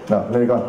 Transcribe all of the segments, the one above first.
Rồi lên con.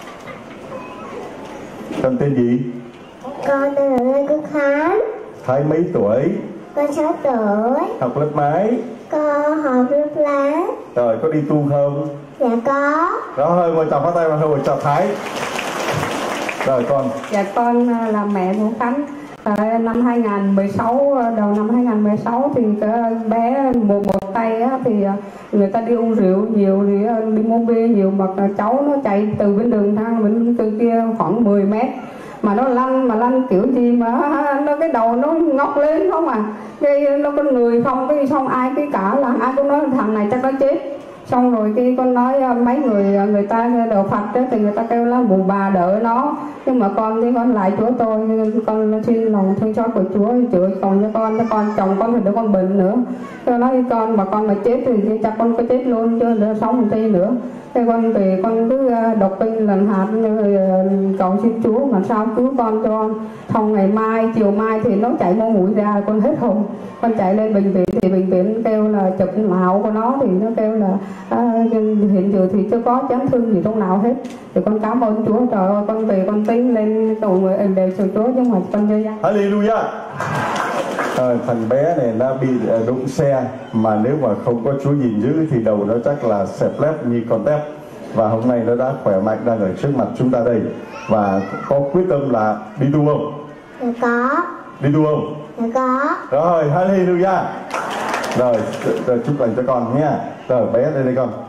Con tên gì? Con tên là Lê Quốc Khánh. Thái mấy tuổi? Con 6 tuổi. Học lớp mấy? Con học lớp lá. Rồi có đi tu không? Dạ có. Rồi ngồi chào phát tay vào hồi chào Thái. Rồi con. Dạ con là mẹ của Khánh. Năm 2016, đầu năm 2016 thì cái bé một tay á, thì người ta đi uống rượu nhiều thì đi mua bia nhiều, mà cháu nó chạy từ bên đường thang bên từ kia khoảng 10 mét mà nó lăn kiểu gì mà nó cái đầu nó ngóc lên không à, cái nó có người không, cái xong ai cái cả là ai cũng nói thằng này chắc nó chết. Xong rồi cái con nói mấy người ta đầu Phật đó, thì người ta kêu là mù bà đợi nó, nhưng mà con thì con lại Chúa tôi, con xin lòng thương xót của Chúa chữa còn cho con chồng con thì đứa con bệnh nữa. Tôi nói con mà chết thì chắc con có chết luôn chứ đỡ sống một tí nữa. Thế con về con cứ đọc kinh lần hạt rồi cầu xin Chúa mà sao cứu con cho con. Xong ngày mai chiều mai thì nó chảy máu mũi ra, con hết hồn. Con chạy lên bệnh viện thì bệnh viện kêu là chụp não của nó thì nó kêu là hiện giờ thì chưa có chấn thương gì trong não hết. Thì con cảm ơn Chúa, trời ơi con về con tính lên cầu nguyện đều sự Chúa nhưng mà con chưa dám. Hallelujah. Thằng bé này nó bị đụng xe, mà nếu mà không có Chúa gìn giữ thì đầu nó chắc là xẹp lép như con tép. Và hôm nay nó đã khỏe mạnh đang ở trước mặt chúng ta đây, và có quyết tâm là đi tu không? Dạ có. Đi tu không? Dạ có. Rồi hallelujah. Rồi chúc lành cho con nha. Rồi bé lên đây con.